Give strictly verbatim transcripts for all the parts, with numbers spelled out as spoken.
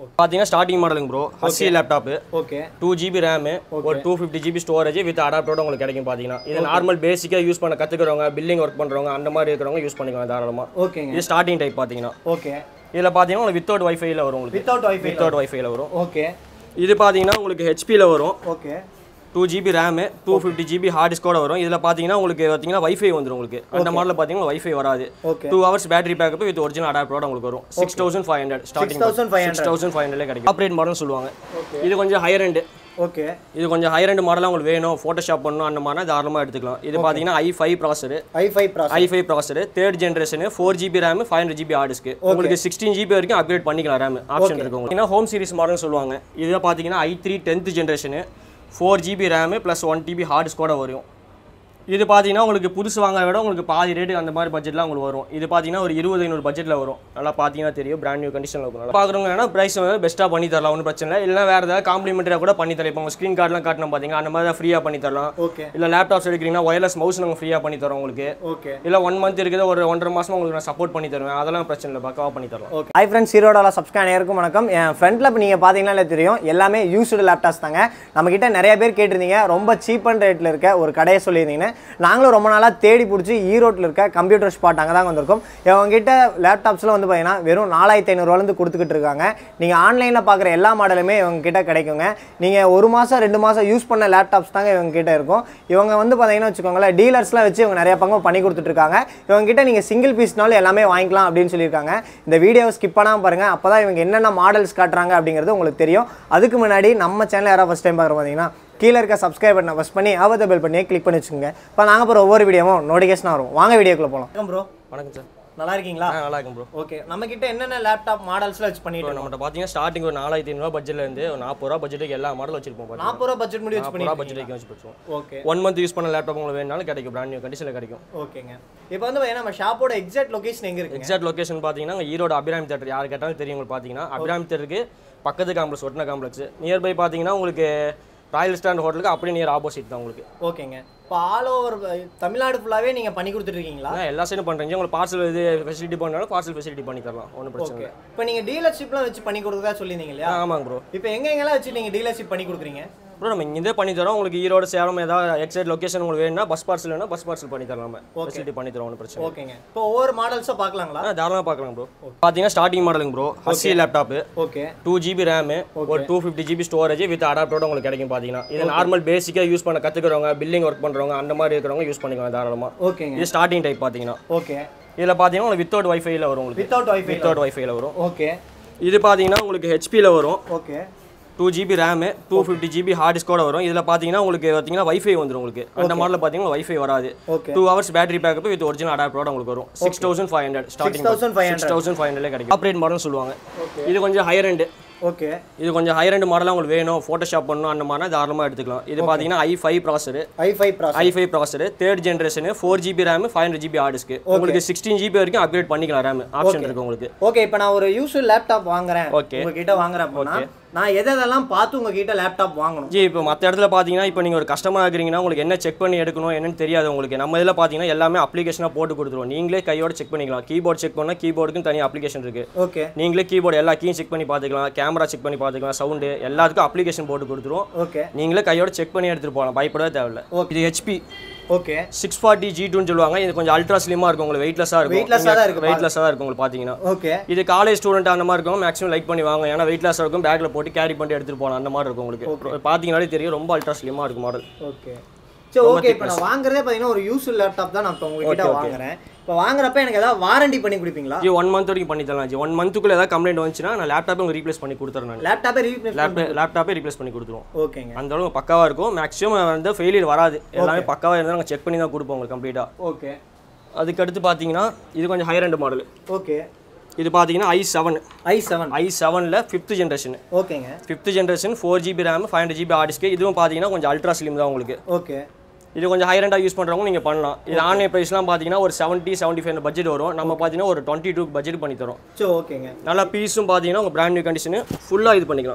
பாத்தீங்கன்னா ஸ்டார்டிங் மாடலுங்க ப்ரோ ஹஸ்ஸி laptop okay two G B RAM ஒரு two fifty G B storage with அடாப்டரோட உங்களுக்கு கிடைக்கும் பாத்தீங்கன்னா இது நார்மல் பேசிக்கா யூஸ் பண்ண கத்துக்கிறவங்க பில்லிங் ஒர்க் பண்றவங்க அந்த மாதிரி இருக்கிறவங்க யூஸ் பண்ணிக்கலாம் தாராளமா ஓகேங்க இது ஸ்டார்டிங் டைப் பாத்தீங்கன்னா ஓகே இதுல பாத்தீங்கன்னா உங்களுக்கு வித்தவுட் வைஃபை ல வரும் உங்களுக்கு வித்தவுட் வைஃபை வித்தவுட் வைஃபை ல வரும் ஓகே இது பாத்தீங்கன்னா உங்களுக்கு H P ல வரும் okay two G B RAM two fifty G B hard டிஸ்கோட வரும் இதுல பாத்தீங்கன்னா உங்களுக்கு பாத்தீங்கன்னா வைஃபை வந்துரும் உங்களுக்கு அந்த மாடல்ல பாத்தீங்கன்னா வைஃபை வராது two hours battery backup with original அடாப்டரோட உங்களுக்கு வரும் six thousand five hundred starting six thousand five hundred ல கிடைக்கும் ஆப்ரேட் மாடல் சொல்லுவாங்க இது கொஞ்சம் ஹையர் எண்ட் ஓகே இது கொஞ்சம் ஹையர் எண்ட் மாடலா உங்களுக்கு வேணும் போட்டோஷாப் பண்ணனும் அந்த மாதிரி தாராளமா எடுத்துக்கலாம் இது பாத்தீங்கன்னா i five processor i five processor i five processor third generation four G B RAM five hundred G B hard disk உங்களுக்கு sixteen G B வரைக்கும் அப்கிரேட் பண்ணிக்கலாம் RAM ஆப்ஷன் இருக்கு உங்களுக்கு ஹோம் சீரிஸ் மாடல் சொல்லுவாங்க இது பாத்தீங்கன்னா i three tenth generation four G B RAM plus one T B hard டிஸ்கோட வரும் இது பாத்தீங்கன்னா உங்களுக்கு புதுசு வாங்குறத விட உங்களுக்கு பாதி ரேட் அந்த மாதிரி பட்ஜெட்ல உங்களுக்கு வரும் இது பாத்தீங்கன்னா ஒரு இருபது ஐநூறு பட்ஜெட்ல வரும் நல்லா பாத்தீங்கன்னா தெரியும் பிராண்ட் நியூ கண்டிஷன்ல இருக்கும் நல்லா பாக்குறவங்க பிரைஸ் வந்து பெஸ்டா பண்ணி தரலாம் ஒன்றும் பிரச்சனை இல்லை இல்ல வேற ஏதாவது காம்ப்ளிமெண்டரியா கூட பண்ணி தரலாம் இப்போ ஸ்கிரீன் கார்டுலாம் காட்டணும் பாத்தீங்க அந்த மாதிரி ஃப்ரீயா பண்ணி தரலாம் ஓகே இல்ல லேப்டாப்ஸ் எடுக்கிறீங்கன்னா வயர்லெஸ் மவுஸ் நாங்க ஃப்ரீயா பண்ணி தரோம் உங்களுக்கு ஓகே இல்ல one month இருக்குது ஒரு ஒன்றரை மாசமா உங்களுக்கு நான் சப்போர்ட் பண்ணி தருவேன் அதெல்லாம் பிரச்சனை இல்லை பக்காவா பண்ணி தரலாம் ஓகே ஹை ஃப்ரெண்ட்ஸ் ஈரோடால சப்ஸ்கிரைப் நேயருக்கும் வணக்கம் என் ஃப்ரண்ட்ல இப்போ நீங்க பாத்தீங்கன்னா தெரியும் எல்லாமே யூஸ்டு லேப்டாப்ஸ் தாங்க நம்ம கிட்ட நிறைய பேர் கேட்டிருந்தீங்க ரொம்ப சீப் அண்ட் ரேட்ல இருக்க ஒரு கடையை சொல்லியிருந்தீங்க நாங்களும் ரொம்ப நாளா தேடி பிடிச்சி ஈரோட்டில் இருக்க கம்ப்யூட்டர் ஸ்பாட் அங்கே தான் வந்திருக்கோம் இவங்ககிட்ட லேப்டாப்ஸில் வந்து பார்த்தீங்கன்னா வெறும் நாலாயிரத்தி ஐநூறுவாலேருந்து கொடுத்துக்கிட்டு இருக்காங்க நீங்கள் ஆன்லைனில் பார்க்குற எல்லா மாடலுமே இவங்ககிட்ட கிடைக்குங்க நீங்கள் ஒரு மாதம் ரெண்டு மாதம் யூஸ் பண்ண லேப்டாப்ஸ் தாங்க இவங்ககிட்ட இருக்கும் இவங்க வந்து பார்த்தீங்கன்னா வச்சுக்கோங்களேன் டீலர்ஸ்லாம் வச்சு இவங்க நிறைய பங்கு பண்ணி கொடுத்துட்ருக்காங்க இவங்ககிட்ட நீங்கள் சிங்கிள் பீஸ்னாலும் எல்லாமே வாங்கிக்கலாம் அப்படின்னு சொல்லியிருக்காங்க இந்த வீடியோவை ஸ்கிப் பண்ணாமல் பாருங்கள் அப்போ தான் இவங்க என்னென்ன மாடல்ஸ் காட்டுறாங்க அப்படிங்கிறது உங்களுக்கு தெரியும் அதுக்கு முன்னாடி நம்ம சேனல் யாராவது ஃபஸ்ட் டைம் பார்க்குற பார்த்தீங்கன்னா கீழே இருக்க சப்ஸ்கிரைப் பண்ண ப்ரெஸ் பண்ணி அவத பெல் பண்ணி கிளிக் பண்ணி வச்சுக்கோங்க இப்போ நாங்கள் போகிற ஒவ்வொரு வீடியோவும் நோட்டிஃபிகேஷன் வரும் வாங்க வீடியோக்குள்ள போகலாம் வணக்கம் ப்ரோ வணக்கம் சார் நல்லா இருக்கீங்களா நல்லா இருக்கும் ப்ரோ ஓகே நம்ம கிட்ட என்னென்ன லேப்டாப் மாடல்ஸ்ல வச்சு பண்ணிட்டு நம்மகிட்ட பாத்தீங்கன்னா ஸ்டார்டிங் ஒரு நாலாயிரத்தி ஐநூறு பட்ஜெட்ல இருந்து ஒரு நாற்பது ரூபா பட்ஜெட்டுக்கு எல்லா மாடல் வச்சிருப்போம் நாற்பது ரூபா பட்ஜெட் முடி வச்சு பண்ணி பட்ஜெட்டுக்கு வச்சு வச்சிருப்போம் ஓகே ஒன் மந்த் யூஸ் பண்ண லேப்டாப் உங்களுக்கு வேணாலும் கிடைக்கும் பிராண்ட் நியூ கண்டிஷன்ல கிடைக்கும் ஓகேங்க இப்போ வந்து நம்ம ஷாப்போட எக்ஸாக்ட் லொகேஷன் எங்க இருக்கு எக்ஸாக்ட் லொகேஷன் பாத்தீங்கன்னா ஈரோடு அபிராமி தியேட்டர் யார் கேட்டாலும் தெரியும் உங்களுக்கு பாத்தீங்கன்னா அபிராமி தியேட்டருக்கு பக்கத்து காம்ப்ளெக்ஸ் ஒட்டின காம்ப்ளெக்ஸ் நியர்பை பாத்தீங்கன்னா உங்களுக்கு ராயல் ஸ்டாண்ட் ஹோட்டலுக்கு அப்படியே நியர் ஆப்போசிட் தான் உங்களுக்கு ஓகேங்க இப்போ ஆல் ஓவர் தமிழ்நாடு ஃபுல்லாவே நீங்க பண்ணி கொடுத்துட்டு இருக்கீங்களா எல்லா சைடும் பண்றீங்க உங்களுக்கு பார்சல் இது ஃபெசிலிட்டி பண்ணாலும் பார்சல் ஃபெசிலிட்டி பண்ணி தரலாம் ஒன்றும் பிரச்சனை இல்லை இப்போ நீங்க டீலர்ஷிப்லாம் வச்சு பண்ணி கொடுக்குறதா சொல்லியிருந்தீங்க இல்லையா ஆமாங்க ப்ரோ இப்போ எங்க எங்கெல்லாம் வச்சு நீங்க டீலர்ஷிப் பண்ணி கொடுக்குறீங்க ப்ரோ நம்ம இங்கே பண்ணி தரோம் உங்களுக்கு ஈரோடு சேலம் ஏதாவது எக்ஸைட் லொகேஷன் உங்களுக்கு வேணும்னா பஸ் பார்சல் வேணும் பஸ் பார்சல் பண்ணி தரலாம் நம்ம ஃபெசிலிட்டி பண்ணி தரோம் ஒன்றும் பிரச்சனை ஓகேங்க இப்போ ஒவ்வொரு மாடல்ஸும் பார்க்கலாங்களா தாராளமாக பார்க்கலாம் ப்ரோ பார்த்தீங்கன்னா ஸ்டார்டிங் மாடலுங்க ப்ரோ ஹஸ்ஸி laptop okay two G B RAM ஒரு two fifty G B storage with அடாப்டரோட உங்களுக்கு கிடைக்கும் பார்த்தீங்கன்னா இது நார்மல் பேசிக்காக யூஸ் பண்ண கற்றுக்கிறவங்க பில்லிங் ஒர்க் பண்ணுறவங்க அந்த மாதிரி இருக்கிறவங்க யூஸ் பண்ணிக்கலாம் தாராளமாக ஓகேங்க இது ஸ்டார்டிங் டைப் பார்த்தீங்கன்னா ஓகே இதில் பார்த்தீங்கன்னா உங்களுக்கு வித்தவுட் வைஃபைல வரும் உங்களுக்கு வித்தவுட் வைஃபை வித்தவுட் வைஃபைல வரும் ஓகே இது பார்த்தீங்கன்னா உங்களுக்கு H P ல வரும் okay two G B RAM two fifty G B hard டிஸ்கோட வரும் இதுல பாத்தீங்கன்னா உங்களுக்கு பாத்தீங்கன்னா வைஃபை வந்துரும் உங்களுக்கு அந்த மாடல்ல பாத்தீங்கன்னா வைஃபை வராது two hours battery backup with original அடாப்டரோட உங்களுக்கு வரும் six thousand five hundred starting six thousand five hundred ல கிடைக்கும் ஆப்ரேட் மாடல் சொல்லுவாங்க இது கொஞ்சம் ஹையர் எண்ட் ஓகே இது கொஞ்சம் ஹையர் எண்ட் மாடலா உங்களுக்கு வேணும் போட்டோஷாப் பண்ணனும் அந்த மாதிரி தாராளமா எடுத்துக்கலாம் இது பாத்தீங்கன்னா i five processor i five processor i five processor third generation four G B RAM five hundred G B hard disk உங்களுக்கு sixteen G B வரைக்கும் அப்கிரேட் பண்ணிக்கலாம் RAM ஆப்ஷன் இருக்கு உங்களுக்கு ஓகே இப்போ நான் ஒரு யூஸ்டு லேப்டாப் வாங்குறேன் உங்க கிட்ட வாங்குறேன் அப்படினா நான் எதெல்லாம் பார்த்து உங்க கிட்ட லேப்டாப் வாங்கணும் ஜி இப்போ மற்ற இடத்துல பாத்தீங்கன்னா இப்போ நீங்க ஒரு கஸ்டமர் ஆகுறீங்கன்னா உங்களுக்கு என்ன செக் பண்ணி எடுக்கணும் என்னன்னு தெரியாது உங்களுக்கு நம்ம இதில் பாத்தீங்கன்னா எல்லாமே அப்ளிகேஷனா போட்டு கொடுத்துருவோம் நீங்களே கையோட செக் பண்ணிக்கலாம் கீபோர்ட் செக் பண்ணா கீபோர்டுக்கு தனி அப்ளிகேஷன் இருக்கு ஓகே நீங்களே கீபோர்டு எல்லா கீயும் செக் பண்ணி பாத்துக்கலாம் கேமரா செக் பண்ணி பாத்துக்கலாம் சவுண்ட் எல்லாத்துக்கும் அப்ளிகேஷன் போட்டு கொடுத்துருவோம் ஓகே நீங்களே கையோட செக் பண்ணி எடுத்துட்டு போகலாம் பயப்படவே தேவையில்லை இது H P okay six forty G two னு சொல்லுவாங்க இது கொஞ்சம் அல்ட்ரா ஸ்லிமா இருக்கும் உங்களுக்கு வெயிட்லெஸ்ஸா இருக்கும் வெயிட்லெஸ்ஸா தான் இருக்கு வெயிட்லெஸ்ஸா தான் இருக்கும் உங்களுக்கு பாத்தீங்கன்னா ஓகே இது காலேஜ் ஸ்டூடண்ட் அந்த மாதிரி இருக்கும் மேக்ஸிமம் லைக் பண்ணி வாங்க ஏன்னா வெயிட்லெஸ்ஸா இருக்கும் பேக்ல போட்டு கேரி பண்ணி எடுத்துட்டு போலாம் அந்த மாதிரி இருக்கும் உங்களுக்கு பாத்தீங்கனாலே தெரியும் ரொம்ப அல்ட்ரா ஸ்லிமா இருக்கும் மாடல் ஓகே சரி ஓகே இப்போ நான் வாங்குறதே பாத்தீங்கன்னா ஒரு யூஸ்டு லேப்டாப் தான் நான் இப்போ உங்ககிட்ட வாங்குறேன் இப்போ வாங்குறப்ப எனக்கு ஏதாவது வாரண்டி பண்ணி கொடுப்பீங்களா ஜி ஒன் மந்த் வரைக்கும் பண்ணி தரலாம் ஜி ஒன் மந்த்துக்குள்ள ஏதாவது கம்ப்ளைண்ட் வந்துச்சுன்னா நான் லேப்டாப்பை உங்களுக்கு ரீப்ளேஸ் பண்ணி கொடுத்துறேன் நான் லேப்டாப்பே ரீப்ளேஸ் லேப்டாப்பே ரீப்ளேஸ் பண்ணி கொடுத்துருவோம் ஓகேங்க அந்த அளவுக்கு பக்காவா இருக்கும் மேக்ஸிமம் வந்து ஃபெயிலியர் வராது எல்லாமே பக்காவா இருந்தால் நாங்கள் செக் பண்ணி தான் கொடுப்போம் உங்களுக்கு கம்ப்ளீட்டா ஓகே அதுக்கு அடுத்து பார்த்தீங்கன்னா இது கொஞ்சம் ஹையர் எண்ட் மாடல் ஓகே இது பார்த்தீங்கன்னா i seven i seven i seven ல fifth ஜெனரேஷன் ஓகேங்க fifth generation four G B RAM five hundred G B hard disk இதுவும் பார்த்தீங்கன்னா கொஞ்சம் அல்ட்ரா ஸ்லிம் தான் உங்களுக்கு ஓகே இது கொஞ்சம் ஹை ரெண்டா யூஸ் பண்றவங்க நீங்க பண்ணலாம் இது ஆன்லைன் பிரைஸ்லாம் பாத்தீங்கன்னா ஒரு seventy seventy-five பட்ஜெட் வரும் நம்ம பாத்தீங்கன்னா ஒரு twenty-two பட்ஜெட் பண்ணி தரோம் சோ ஓகேங்க நல்ல பீஸும் பாத்தீங்கன்னா உங்க பிராண்ட் நியூ கண்டிஷன் ஃபுல்லா இது பண்ணிக்கலாம்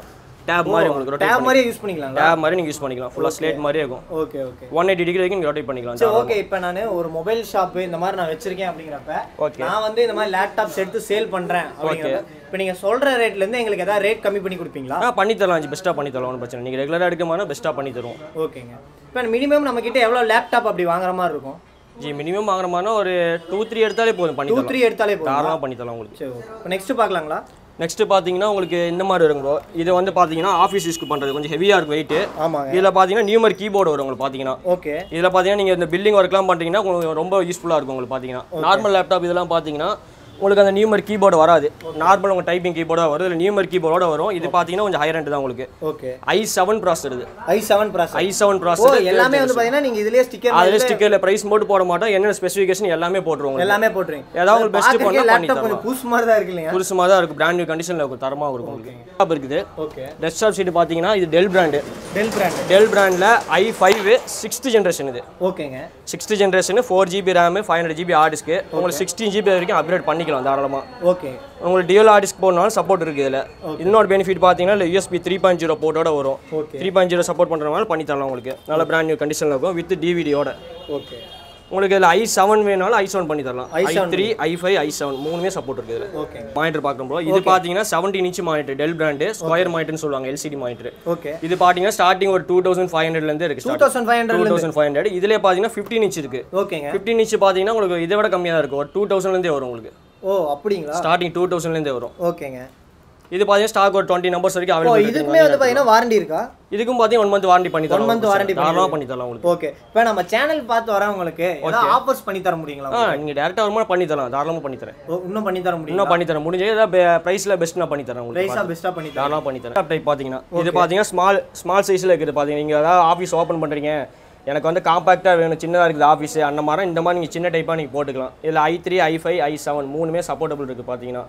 டேப் மாதிரி உங்களுக்கு ரொட்டேட் டேப் மாதிரி யூஸ் பண்ணிக்கலாம் டேப் மாதிரி நீங்க யூஸ் பண்ணிக்கலாம் ஃபுல்லா ஸ்லேட் மாதிரி இருக்கும் okay okay one eighty degree வரைக்கும் நீங்க ரொட்டேட் பண்ணிக்கலாம் சரி ஓகே இப்போ நான் ஒரு மொபைல் ஷாப் இந்த மாதிரி நான் வச்சிருக்கேன் அப்படிங்கறப்ப நான் வந்து இந்த மாதிரி லேப்டாப்ஸ் எடுத்து சேல் பண்றேன் அப்படிங்கறப்ப இப்போ நீங்க சொல்ற ரேட்ல இருந்து உங்களுக்கு ஏதாவது ரேட் கம்மி பண்ணி கொடுப்பீங்களா ஆ பண்ணி தரலாம் பெஸ்ட்டா பண்ணி தரலாம் ஒன்றும் பிரச்சனை நீங்க ரெகுலரா எடுக்கமான பெஸ்ட்டா பண்ணி தருவோம் ஓகேங்க இப்போ மினிமம் நம்ம கிட்ட எவ்வளவு லேப்டாப் அப்படி வாங்குற மாதிரி இருக்கும் ஜி மினிமம் வாங்குற மாதிரி ஒரு டூ த்ரீ எடுத்தாலே போதும் பண்ணி டூ த்ரீ எடுத்தாலே போதும் தாராளமாக பண்ணி தரலாம் உங்களுக்கு சரி இப்போ நெக்ஸ்ட் பார்க்கலாங்களா நெக்ஸ்ட் பார்த்தீங்கன்னா உங்களுக்கு இந்த மாதிரி வரும் ப்ரோ இது வந்து பார்த்தீங்கன்னா ஆஃபீஸ் யூஸ்க்கு பண்ணுறது கொஞ்சம் ஹெவியாக இருக்கும் வெயிட் ஆமாங்க இதில் பார்த்தீங்கன்னா நியூமர் கீபோர்டு வரும் உங்களுக்கு பார்த்தீங்கன்னா ஓகே இதில் பார்த்தீங்கன்னா நீங்கள் இந்த பில்டிங் ஒர்க்லாம் பண்ணுறீங்கன்னா உங்களுக்கு ரொம்ப யூஸ்ஃபுல்லாக இருக்கும் உங்களுக்கு பார்த்தீங்கன்னா நார்மல் லேப்டாப் இதெல்லாம் பார்த்தீங்கன்னா உங்களுக்கு அந்த நியூமர் கீபோர்டு வராது நார்மல் உங்கள் டைப்பிங் கீபோர்டாக வரும் இல்லை நியூமர் கீபோர்டோட வரும் இது பார்த்தீங்கன்னா கொஞ்சம் ஹை ரெண்ட் தான் உங்களுக்கு ஓகே ஐ செவன் ப்ராசர் இது ஐ செவன் ப்ராசர் ஐ செவன் ப்ராசர் எல்லாமே வந்து பார்த்தீங்கன்னா நீங்கள் இதுலேயே ஸ்டிக்கர் அதில் ஸ்டிக்கரில் ப்ரைஸ் மட்டும் போட மாட்டோம் என்ன ஸ்பெசிஃபிகேஷன் எல்லாமே போட்டுருவோம் எல்லாமே போட்டுருங்க ஏதாவது உங்களுக்கு பெஸ்ட் பண்ணி லேப்டாப் கொஞ்சம் புதுசு மாதிரி தான் இருக்கு இல்லையா புதுசு மாதிரி தான் இருக்கும் பிராண்ட் நியூ கண்டிஷனில் இருக்கும் தரமாக இருக்கும் உங்களுக்கு லேப்டாப் இருக்குது ஓகே டெஸ்க்டாப் சீட் பார்த்தீங்கன்னா இது Dell brand Dell brand Dell பிராண்டில் ஐ ஃபைவ் சிக்ஸ்த் ஜென்ரேஷன் இது ஓகேங்க sixth generation four GB RAM five hundred GB hard disk உங்களுக்கு சிக்ஸ்டீன் ஜிபி வரைக்கும் அப்கிரேட் பண்ணிக்கலாம் தாராளமாக ஓகே உங்களுக்கு டியூல் ஹார்ட் டிஸ்க் போடனாலும் சப்போர்ட் இருக்குது இதில் இன்னொரு பெனிஃபிட் பார்த்தீங்கன்னா இல்லை யூஎஸ்பி த்ரீ பாயிண்ட் ஜீரோ போர்ட்டோட வரும் த்ரீ பாயிண்ட் ஜீரோ சப்போர்ட் பண்ணுறதுனால பண்ணி தரலாம் உங்களுக்கு நல்ல பிராண்ட் நியூ கண்டிஷனில் இருக்கும் வித் டிவிடியோட ஓகே உங்களுக்கு இதில் ஐ செவன் வேணாலும் ஐ செவன் பண்ணி தரலாம் I three I five I seven மூணுமே சப்போர்ட் இருக்குது இதில் ஓகே மானிட்டர் பார்க்குறோம் ப்ரோ இது பார்த்தீங்கன்னா seventeen inch monitor Dell brand square மானிட்டர்னு சொல்லுவாங்க எல்சிடி மானிட்டர் ஓகே இது பார்த்தீங்கன்னா ஸ்டார்டிங் ஒரு டூ தௌசண்ட் ஃபைவ் ஹண்ட்ரட்லேருந்து இருக்குது two thousand five hundred two thousand five hundred இதிலே பார்த்தீங்கன்னா ஃபிஃப்டீன் இன்ச் இருக்குது ஓகேங்க ஃபிஃப்டீன் இன்ச் பார்த்தீங்கன்னா உங்களுக்கு இதை விட கம்மியாக தான் இருக்கும் ஒரு டூ தௌசண்ட்லேருந்தே வரும் உங்களுக்கு ஓ அப்படிங்களா ஸ்டார்டிங் டூ தௌசண்ட்லேருந்தே வரும் ஓகேங்க இது பார்த்தீங்கன்னா ஸ்டாக் ஒரு டுவெண்ட்டி நம்பர்ஸ் வரைக்கும் அவைலபிள் இதுக்குமே வந்து பார்த்தீங்கன்னா வாரண்டி இருக்கா இதுக்கும் பார்த்தீங்கன்னா ஒன் மந்த் வாரண்டி பண்ணி தரலாம் ஒன் மந்த் வாரண்டி தாராளமாக பண்ணி தரலாம் உங்களுக்கு ஓகே இப்போ நம்ம சேனல் பார்த்து வரவங்களுக்கு ஏதாவது ஆஃபர்ஸ் பண்ணி தர முடியுங்களா ஆ நீங்கள் டேரெக்டாக வரும்போது பண்ணி தரலாம் தாராளமாக பண்ணி தரேன் இன்னும் பண்ணி தர முடியும் இன்னும் பண்ணி தரேன் முடிஞ்ச ஏதாவது ப்ரைஸில் பெஸ்ட் நான் பண்ணி தரேன் உங்களுக்கு ப்ரைஸாக பெஸ்ட்டாக பண்ணி தரேன் தாராளமாக பண்ணி தரேன் டைப் பார்த்தீங்கன்னா இது பார்த்தீங்கன்னா ஸ்மால் ஸ்மால் சைஸில் இருக்குது பார்த்தீங்கன்னா நீங்கள் ஏதாவது ஆஃபீஸ் ஓப்பன் பண்ணுறீங்க எனக்கு வந்து காம்பாக்டாக வேணும் சின்னதாக இருக்குது ஆஃபீஸு அந்த மாதிரி இந்த மாதிரி நீங்கள் சின்ன டைப்பாக நீங்கள் போட்டுக்கலாம் இதில் I three I five I seven மூணுமே சப்போர்ட்டபிள் இருக்குது பார்த்தீங்கன்னா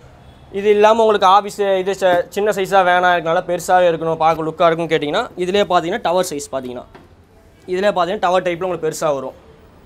இது இல்லாமல் உங்களுக்கு ஆஃபீஸ் இது சின்ன சைஸாக வேணாம் இருக்கனால பெருசாக இருக்கணும் பார்க்க லுக்காக இருக்குன்னு கேட்டிங்கன்னா இதிலே பார்த்தீங்கன்னா டவர் சைஸ் பார்த்தீங்கன்னா இதிலே பார்த்தீங்கன்னா டவர் டைப்பில் உங்களுக்கு பெருசாக வரும்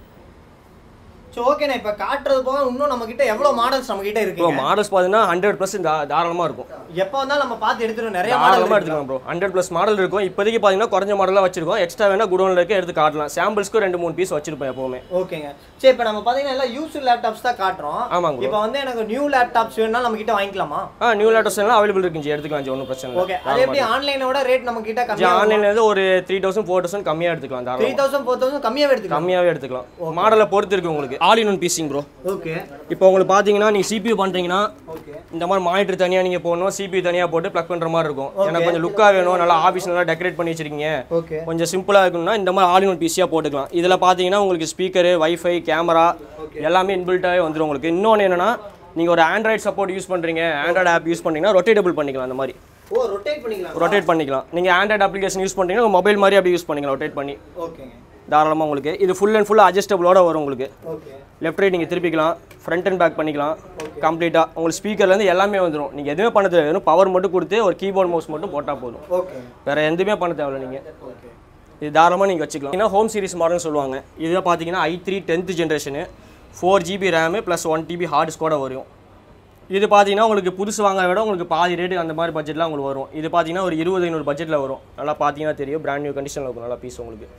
ஸோ ஓகேண்ணா இப்போ காட்டுறது போக இன்னும் நம்மக்கிட்ட எவ்வளோ மாடல்ஸ் நம்மக்கிட்ட இருக்கு ப்ரோ மாடல்ஸ் பார்த்தீங்கன்னா ஹண்ட்ரட் ப்ளஸ் தாராளமாக இருக்கும் எப்போ வந்தாலும் நம்ம பார்த்து எடுத்துருவோம் நிறைய தாராளமாக எடுத்துக்கலாம் ப்ரோ ஹண்ட்ரட் ப்ளஸ் மாடல் இருக்கும் இப்போதைக்கு பார்த்தீங்கன்னா குறைஞ்ச மாடலாக வச்சிருக்கோம் எக்ஸ்ட்ரா வேணால் குடோனில் இருக்க எடுத்து காட்டலாம் சாம்பிள்ஸ்க்கு ரெண்டு மூணு பீஸ் வச்சிருப்போம் எப்போவுமே ஓகேங்க சரி இப்போ நம்ம பார்த்தீங்கன்னா எல்லாம் யூஸ்டு லேப்டாப்ஸ் தான் காட்டுறோம் ஆமாங்க இப்போ வந்து எனக்கு நியூ லேப்டாப்ஸ் வேணும்னா நம்ம கிட்ட வாங்கிக்கலாமா ஆ நியூ லேப்டாப்ஸ் எல்லாம் அவைலபிள் இருக்குங்க எடுத்துக்கலாம் ஒன்றும் பிரச்சனை இல்லை ஓகே அது எப்படி ஆன்லைனோட ரேட் நம்ம கிட்ட கம்மி ஆன்லைன்ல இருந்து ஒரு த்ரீ தௌசண்ட் ஃபோர் தௌசண்ட் கம்மியாக எடுத்துக்கலாம் த்ரீ தௌசண்ட் ஃபோர் தௌசண்ட் கம்மியாகவே எடுத்துக்கலாம் கம்மியாகவே எடுத்துக்கலாம் மாடலை பொறுத்து இருக்கு உங்களுக்கு ஆல் இன் ஒன் பீசிங் ப்ரோ ஓகே இப்போ உங்களுக்கு பார்த்தீங்கன்னா நீங்கள் சிபியூ பண்ணுறீங்கன்னா ஓகே இந்த மாதிரி மானிட்டர் தனியாக நீங்கள் போடணும் சிபியூ தனியாக போட்டு ப்ளக் பண்ணுற மாதிரி இருக்கும் எனக்கு கொஞ்சம் லுக்காக வேணும் நல்லா ஆஃபீஸ் நல்லா டெக்கரேட் பண்ணி வச்சிருக்கீங்க ஓகே கொஞ்சம் சிம்பிளாக இருக்கணும்னா இந்த மாதிரி ஆல் இன் ஒன் பீஸியாக போட்டுக்கலாம் இதில் பார்த்தீங்கன்னா உங்களுக்கு ஸ்பீக்கரு வைஃபை கேமரா எல்லாமே இன்பில்ட்டாகவே வந்துடும் உங்களுக்கு இன்னொன்று என்னன்னா நீங்கள் ஒரு ஆண்ட்ராய்டு சப்போர்ட் யூஸ் பண்ணுறீங்க ஆண்ட்ராய்டு ஆப் யூஸ் பண்ணுறீங்கன்னா ரொட்டேட்டபிள் பண்ணிக்கலாம் அந்த மாதிரி ஓ ரொட்டேட் பண்ணிக்கலாம் ரொட்டேட் பண்ணிக்கலாம் நீங்கள் ஆண்ட்ராய்டு அப்ளிகேஷன் யூஸ் பண்ணுறீங்கன்னா மொபைல் மாதிரி அப்படி யூஸ் பண்ணிக்கலாம் ரொட்டேட் பண்ணி ஓகேங்க தாராளமாக உங்களுக்கு இது ஃபுல் அண்ட் ஃபுல்லாக அட்ஜஸ்டபிளோட வரும் உங்களுக்கு ஓகே லெஃப்ட் ரைட் நீங்கள் திருப்பிக்கலாம் ஃப்ரண்ட் அண்ட் பேக் பண்ணிக்கலாம் கம்ப்ளீட்டாக உங்களுக்கு ஸ்பீக்கர்லேருந்து எல்லாமே வந்துடும் நீங்கள் எதுவுமே பண்ண தேவை வெறும் பவர் மட்டும் கொடுத்து ஒரு கீபோர்ட் மவுஸ் மட்டும் போட்டால் போதும் ஓகே வேறு எதுவுமே பண்ண தேவையில்ல நீங்கள் ஓகே இது தாராளமாக நீங்கள் வச்சுக்கலாம் ஏன்னா ஹோம் சீரிஸ் மாடல்னு சொல்லுவாங்க இதை பார்த்தீங்கன்னா I three tenth generation four GB RAM plus one TB hard disk கூட வரும் இது பார்த்தீங்கன்னா உங்களுக்கு புதுசு வாங்க விட உங்களுக்கு பாதி ரேட்டு அந்த மாதிரி பட்ஜெட்லாம் உங்களுக்கு வரும் இது பார்த்தீங்கன்னா ஒரு இருபது ஐநூறு பட்ஜெட்டில் வரும் நல்லா பார்த்தீங்கன்னா தெரியும் பிராண்ட் நியூ கண்டிஷனில் இருக்கும் நல்லா பீஸ் உங்களுக்கு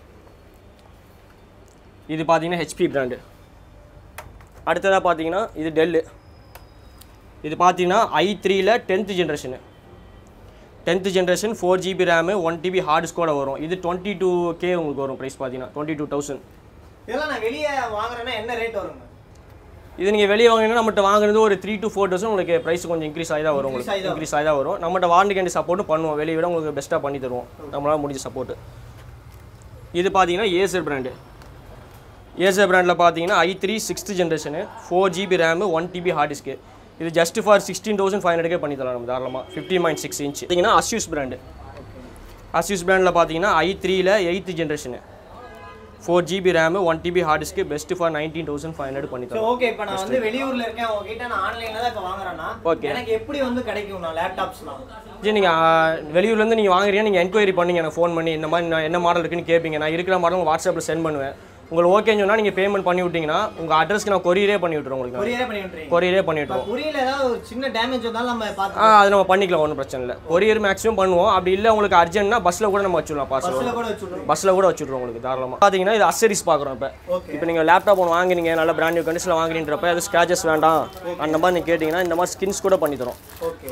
இது பார்த்தீங்கன்னா ஹெச்பி பிராண்டு அடுத்ததாக பார்த்தீங்கன்னா இது டெல்லு இது பார்த்தீங்கன்னா ஐ த்ரீல tenth generation tenth generation four GB RAM one TB hard டிஸ்கோட வரும் இது டுவெண்ட்டி டூ கே உங்களுக்கு வரும் ப்ரைஸ் பார்த்தீங்கன்னா டுவெண்ட்டி டூ தௌசண்ட் இதெல்லாம் நான் வெளியே வாங்குறேன்னா என்ன ரேட் வருங்க இது நீங்கள் வெளியே வாங்கினா நம்மகிட்ட வாங்குறது ஒரு த்ரீ டு ஃபோர் தௌசண்ட் உங்களுக்கு ப்ரைஸ் கொஞ்சம் இன்க்ரீஸ் ஆகி தான் வரும் உங்களுக்கு இன்க்ரீஸ் ஆகி தான் வரும் நம்மகிட்ட வாரண்டி கேண்டி சப்போர்ட்டும் பண்ணுவோம் வெளியே விட உங்களுக்கு பெஸ்ட்டாக பண்ணி தருவோம் நம்மளால் முடிஞ்ச சப்போர்ட்டு இது பார்த்தீங்கன்னா ஏசர் பிராண்டு ஏசர் பிராண்டில் பார்த்தீங்கன்னா I three sixth generation four GB RAM one TB hard disk இது just for sixteen thousand five ஹண்ட்ரட்கே பண்ணி தரலாம் நம்ம தாராளமாக ஃபிஃப்டி பாயிண்ட் சிக்ஸ் இன்ச் பார்த்தீங்கன்னா அஸ்யூஸ் பிராண்டு அஸ்யூஸ் பிராண்டில் பார்த்தீங்கன்னா ஐ த்ரீல eighth generation four GB RAM one TB hard disk best for nineteen thousand five hundred பண்ணி தரலாம் ஓகே இப்போ நான் வந்து வெளியூரில் இருக்கேன் உங்ககிட்ட நான் ஆன்லைனில் தான் இப்போ வாங்குறேன்னா ஓகே எனக்கு எப்படி வந்து கிடைக்கும் நான் லேப்டாப்ஸ்லாம் ஜி நீங்கள் வெளியூர்லேருந்து நீங்கள் வாங்குறீங்க நீங்கள் என்கொயரி பண்ணீங்க எனக்கு ஃபோன் பண்ணி இந்த மாதிரி நான் என்ன மாடல் இருக்குன்னு கேட்பீங்க நான் இருக்கிற மாடல் வாட்ஸ்அப்பில் சென்ட் பண்ணுவேன் உங்களுக்கு ஓகேன்னு சொன்னால் நீங்கள் பேமெண்ட் பண்ணி விட்டிங்கன்னா உங்கள் அட்ரஸ்க்கு நான் கொரியரே பண்ணி விட்டுருவோம் உங்களுக்கு கொரியரே பண்ணி விட்டுறீங்க கொரியரே பண்ணி விட்டுருவோம் கொரியரில் ஏதாவது ஒரு சின்ன டேமேஜ் வந்தாலும் நம்ம பார்த்து ஆ அது நம்ம பண்ணிக்கலாம் ஒன்றும் பிரச்சனை இல்லை கொரியர் மேக்ஸிமம் பண்ணுவோம் அப்படி இல்லை உங்களுக்கு அர்ஜென்ட்னா பஸ்ஸில் கூட நம்ம வச்சுடலாம் பார்சல் பஸ்ஸில் கூட வச்சுடுறோம் பஸ்ஸில் கூட வச்சுடுறோம் உங்களுக்கு தாராளமாக பார்த்தீங்கன்னா இது அசரிஸ் பார்க்குறோம் இப்போ இப்போ நீங்கள் லேப்டாப் ஒன்று வாங்குறீங்க நல்ல பிராண்ட் நியூ கண்டிஷனில் வாங்குறீன்றப்ப அது ஸ்க்ராச்சஸ் வேண்டாம் அந்த மாதிரி நீங்கள் கேட்டிங்கன்னா இந்த மாதிரி ஸ்கின்ஸ் கூட பண்ணி தரோம் ஓகே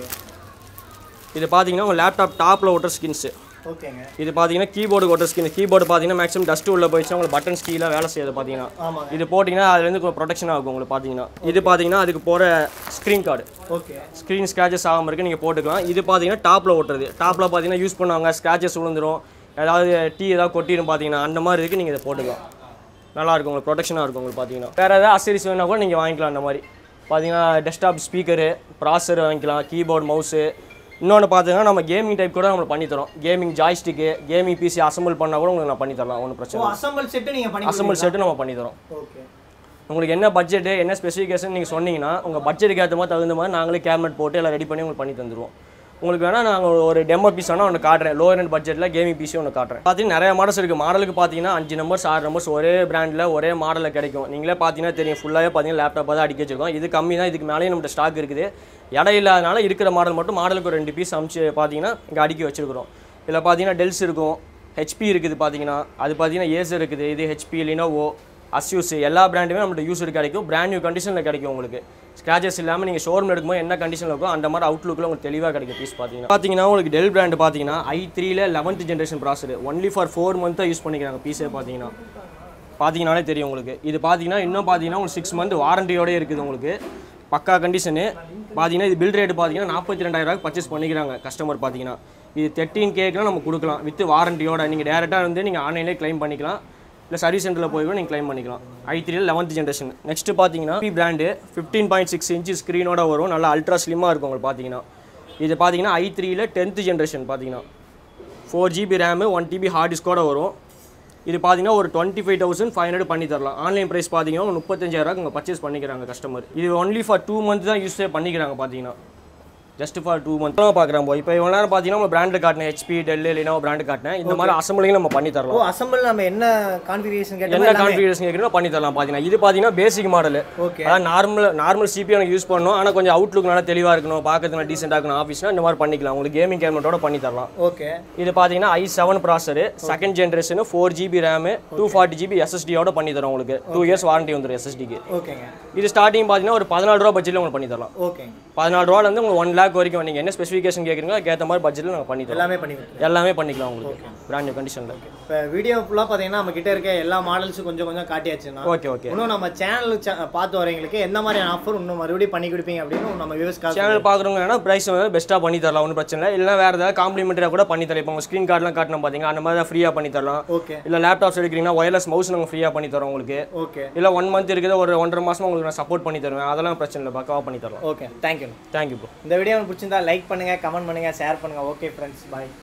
இது பார்த்தீங்கன்னா உங்கள் லேப்டாப் டாப்பில் ஓட்டுற ஸ்கின்ஸு ஓகேங்க இது பார்த்தீங்கன்னா கீபோர்டு ஓட்டுற ஸ்கின் கீபோர்டு பார்த்தீங்கன்னா மேக்ஸிமம் டஸ்ட் உள்ள போயிடுச்சுன்னா உங்களுக்கு பட்டன் ஸ்டீலாக வேலை செய்யுது பார்த்தீங்கன்னா இது போட்டிங்கன்னா அதுலேருந்து ப்ரொடெக்ஷன் ஆகும் உங்களுக்கு பார்த்தீங்கன்னா இது பார்த்தீங்கன்னா அதுக்கு போகிற screen guard okay screen scratches ஆகாமல் இருக்குது நீங்கள் போட்டுக்கலாம் இது பார்த்தீங்கன்னா டாப்பில் ஓட்டுறது டாப்பில் பார்த்தீங்கன்னா யூஸ் பண்ணுவாங்க ஸ்க்ராச்சஸ் விழுந்துரும் ஏதாவது டீ ஏதாவது கொட்டிடும் பார்த்தீங்கன்னா அந்த மாதிரி இருக்குது நீங்கள் இதை போட்டுக்கலாம் நல்லாயிருக்கும் உங்களுக்கு ப்ரொடெக்ஷனாக இருக்கும் உங்களுக்கு பார்த்தீங்கன்னா வேறு ஏதாவது அசரிஸ் வேணால் கூட நீங்கள் வாங்கிக்கலாம் அந்த மாதிரி பார்த்தீங்கன்னா டெஸ்க்டாப் ஸ்பீக்கரு ப்ராசர் வாங்கிக்கலாம் கீபோர்டு மவுஸு இன்னொன்று பார்த்தீங்கன்னா நம்ம கேமிங் டைப் கூட நம்ம பண்ணி தரோம் gaming joystick gaming PC assemble பண்ணால் கூட உங்களுக்கு நான் பண்ணி தரலாம் ஒன்றும் பிரச்சனை இல்லை அசம்பிள் செட்டு நீங்கள் பண்ணி அசம்பிள் செட்டு நம்ம பண்ணி தரோம் ஓகே உங்களுக்கு என்ன பட்ஜெட்டு என்ன ஸ்பெசிஃபிகேஷன் நீங்கள் சொன்னீங்கன்னா உங்கள் பட்ஜெட்டுக்கு ஏற்ற மாதிரி தகுந்த மாதிரி நாங்களே கேபினட் போட்டு எல்லாம் ரெடி பண்ணி உங்களுக்கு பண்ணி தந்துடுவோம் உங்களுக்கு வேணால் நாங்கள் ஒரு டெமோ பீஸ் வேணால் ஒன்று காட்டுறேன் லோவர் அண்ட் பட்ஜெட்டில் கேமிங் பீஸும் ஒன்று காட்டுறேன் பார்த்தீங்கன்னா நிறைய மாடல்ஸ் இருக்குது மாடலுக்கு பார்த்தீங்கன்னா அஞ்சு நம்பர்ஸ் ஆறு நம்பர்ஸ் ஒரே பிராண்டில் ஒரே மாடலில் கிடைக்கும் நீங்களே பார்த்தீங்கன்னா தெரியும் ஃபுல்லாகவே பார்த்தீங்கன்னா லேப்டாப் தான் அடிக்க வச்சிருக்கோம் இது கம்மி தான் இதுக்கு மேலேயும் நம்மகிட்ட ஸ்டாக் இருக்குது இடம் இல்லாதனால இருக்கிற மாடல் மட்டும் மாடலுக்கு ஒரு ரெண்டு பீஸ் அமிச்சு பார்த்தீங்கன்னா இங்கே அடுக்கி வச்சிருக்கிறோம் இதில் பார்த்தீங்கன்னா டெல்ஸ் இருக்கும் ஹெச்பி இருக்குது பார்த்தீங்கன்னா அது பார்த்தீங்கன்னா ஏசர் இருக்குது இது ஹெச்பி லினோவோ அஸ்யூஸ் எல்லா பிராண்டுமே நம்மகிட்ட யூஸ் கிடைக்கும் பிராண்ட் நியூ கண்டிஷனில் கிடைக்கும் உங்களுக்கு ஸ்க்ராச்சஸ் இல்லாமல் நீங்கள் ஷோரூம் எடுக்கும்போது என்ன கண்டிஷனில் இருக்கோ அந்த மாதிரி அவுட்லுக்கில் உங்களுக்கு தெளிவாக கிடைக்கும் பீஸ் பார்த்தீங்கன்னா பார்த்தீங்கன்னா உங்களுக்கு டெல் பிராண்டு பார்த்தீங்கன்னா ஐ த்ரீல eleventh generation processor only for four மந்த்தாக யூஸ் பண்ணிக்கிறாங்க பீஸே பார்த்தீங்கன்னா பார்த்தீங்கன்னாலே தெரியும் உங்களுக்கு இது பார்த்தீங்கன்னா இன்னும் பார்த்தீங்கன்னா உங்களுக்கு சிக்ஸ் மந்த் வாரண்டியோடய இருக்குது உங்களுக்கு பக்கா கண்டிஷனு பார்த்தீங்கன்னா இது பில் ரேட்டு பார்த்தீங்கன்னா நாற்பத்தி ரெண்டாயிரம் பர்ச்சேஸ் பண்ணிக்கிறாங்க கஸ்டமர் பார்த்தீங்கன்னா இது தேர்ட்டீன் கேக்குலாம் நம்ம கொடுக்கலாம் வித் வாரண்டியோட நீங்கள் டேரெக்டாக வந்து நீங்கள் ஆன்லைன்லேயே க்ளைம் பண்ணிக்கலாம் இல்லை சர்வீஸ் சென்டரில் போய் கூட நீங்கள் க்ளைம் பண்ணிக்கலாம் ஐ த்ரீல லெவன்த் ஜென்ரேஷன் நெக்ஸ்ட் பார்த்தீங்கன்னா பி brand fifteen point six inch ஸ்க்ரீனோட வரும் நல்லா அல்ட்ரா ஸ்லிம்மாக இருக்கும் உங்களுக்கு பார்த்தீங்கன்னா இது பார்த்தீங்கன்னா ஐ த்ரீல டென்த் ஜென்ரேஷன் பார்த்தீங்கன்னா four GB RAM one TB hard டிஸ்கோட வரும் இது பார்த்தீங்கன்னா ஒரு twenty five thousand five hundred பண்ணி தரலாம் ஆன்லைன் ப்ரைஸ் பார்த்தீங்கன்னா முப்பத்தஞ்சாயிரம் உங்கள் பர்ச்சேஸ் பண்ணிக்கிறாங்க கஸ்டமர் இது ஒன்லி ஃபார் டூ மந்த் தான் யூஸே பண்ணிக்கிறாங்க பார்த்தீங்கன்னா ஜஸ்ட் ஃபார் டூ மந்த் தான் பார்க்குறோம் போய் இப்போ இவ்வளோ நேரம் பார்த்தீங்கன்னா நம்ம பிராண்டு காட்டினேன் ஹெச்பி டெல் இல்லைனா பிராண்டு காட்டினேன் இந்த மாதிரி அசம்பிளிங் நம்ம பண்ணி தரலாம் அசம்பிள் நம்ம என்ன கான்ஃபிகரேஷன் என்ன கான்ஃபிகரேஷன் கேட்குறோம் பண்ணி தரலாம் பார்த்தீங்கன்னா இது பார்த்தீங்கன்னா பேசிக் மாடல் ஓகே அதான் நார்மல் நார்மல் சிபி எனக்கு யூஸ் பண்ணணும் ஆனால் கொஞ்சம் அவுட்லுக் நல்லா தெளிவாக இருக்கணும் பார்க்கறதுக்கு டீசெண்டாக இருக்கணும் ஆஃபீஸ்னா இந்த மாதிரி பண்ணிக்கலாம் உங்களுக்கு கேமிங் கேபினட்டோட பண்ணி தரலாம் ஓகே இது பார்த்தீங்கன்னா I seven processor second generation four GB RAM two forty GB எஸ்எஸ்டியோட பண்ணி தரோம் உங்களுக்கு டூ இயர்ஸ் வாரண்டி வந்துடும் எஸ்எஸ்டிக்கு ஓகேங்க இது ஸ்டார்டிங் பார்த்தீங்கன்னா ஒரு பதினாலு ரூபா பட்ஜெட்டில் உங்களுக்கு பண்ணி தரலாம் ஓகே பதினாலு ரூபாலேருந்து உங்களுக்கு ஒன் லேக் வரைக்கும் நீங்கள் என்ன ஸ்பெசிஃபிகேஷன் கேட்குறீங்களோ அதுக்கேற்ற மாதிரி பட்ஜெட்டில் நாங்கள் பண்ணி தரோம் எல்லாமே பண்ணி எல்லாமே பண்ணிக்கலாம் உங்களுக்கு பிராண்ட் நியூ கண்டிஷனில் இப்போ வீடியோ ஃபுல்லாக பார்த்தீங்கன்னா நம்ம கிட்ட இருக்க எல்லா மாடல்ஸும் கொஞ்சம் கொஞ்சம் காட்டியாச்சுன்னா ஓகே ஓகே இன்னும் நம்ம சேனல் பார்த்து வரவங்களுக்கு எந்த மாதிரியான ஆஃபர் இன்னும் மறுபடியும் பண்ணி கொடுப்பீங்க அப்படின்னு நம்ம வியூவர்ஸ்க்காக சேனல் பார்க்குறவங்க வேணால் ப்ரைஸ் வந்து பெஸ்ட்டாக பண்ணி தரலாம் ஒன்றும் பிரச்சனை இல்லை இல்லைனா வேறு ஏதாவது காம்ப்ளிமெண்ட்டாக கூட பண்ணி தரலாம் இப்போ உங்கள் ஸ்க்ரீன் கார்டெலாம் காட்டணும் பார்த்தீங்க அந்த மாதிரி தான் ஃப்ரீயாக பண்ணி தரலாம் ஓகே இல்லை லேப்டாப்ஸ் எடுக்கிறீங்கன்னா ஒயர்லெஸ் மவுஸ் நாங்கள் ஃப்ரீயாக பண்ணி தரோம் உங்களுக்கு ஓகே இல்லை ஒன் மந்த் இருக்குது ஒரு ஒன்றரை மாதம் உங்களுக்கு நான் சப்போர்ட் பண்ணி தருவேன் அதெல்லாம் பிரச்சனை இல்லை பக்காவாக பண்ணி தரலாம் ஓகே தேங்க்யூ தேங்க்யூ ப்ரோ இந்த வீடியோ பிடிச்சிருந்தா லைக் பண்ணுங்கள் கமெண்ட் பண்ணுங்கள் ஷேர் பண்ணுங்கள் ஓகே ஃப்ரெண்ட்ஸ் பாய்